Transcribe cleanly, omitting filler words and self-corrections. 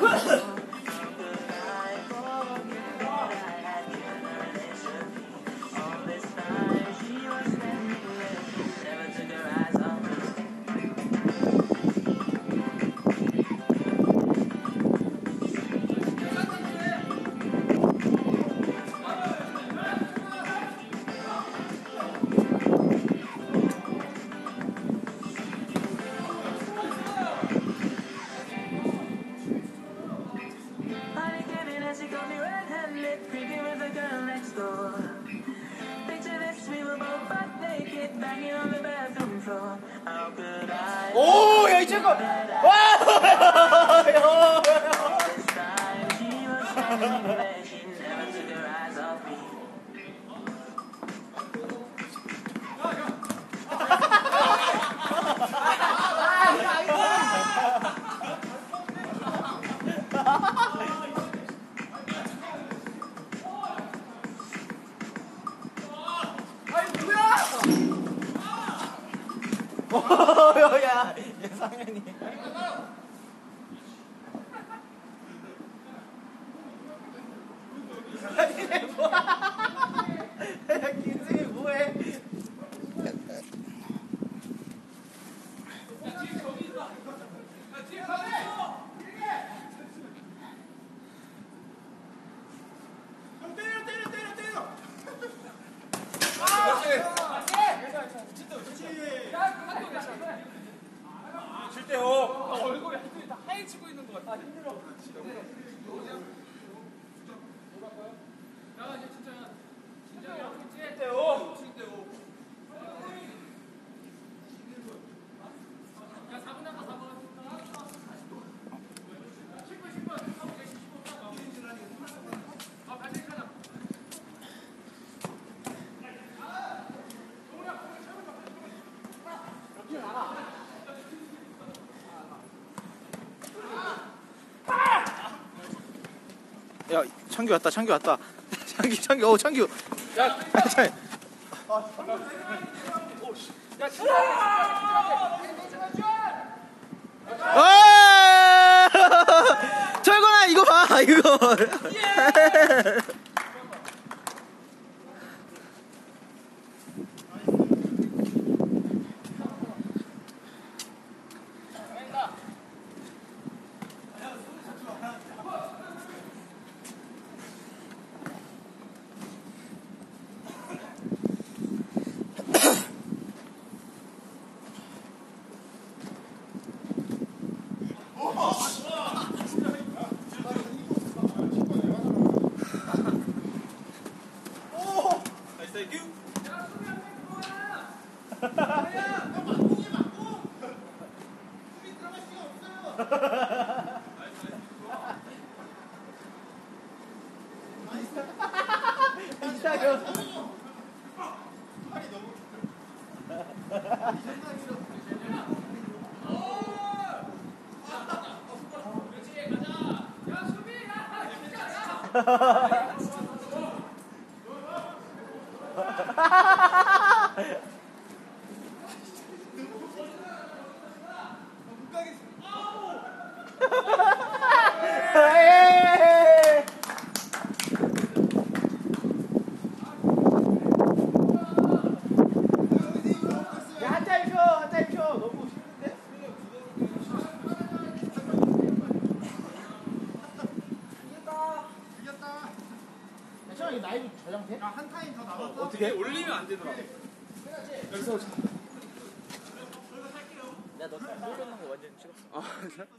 오, 야, 이 친구! 와! 야, 상현이. 야, 김승희 뭐해? 얼굴이 하늘이 다 하얘지고 있는 것 같아. 힘들어. 야, 이제 진짜 야, 7대5. 7대5. 야, 4분 남아, 4분. 10분. 아, 발색 하자. 야, 창규 왔다, 창규 왔다. 창규, 창규. 야, 야, 철권아, 이거 봐, 이거. 라이브 저장돼? 한 타임 더 남았어. 어떻게? 올리면 안 되더라고. 여기서 내가 너 올려놓은 거 완전 찍었어.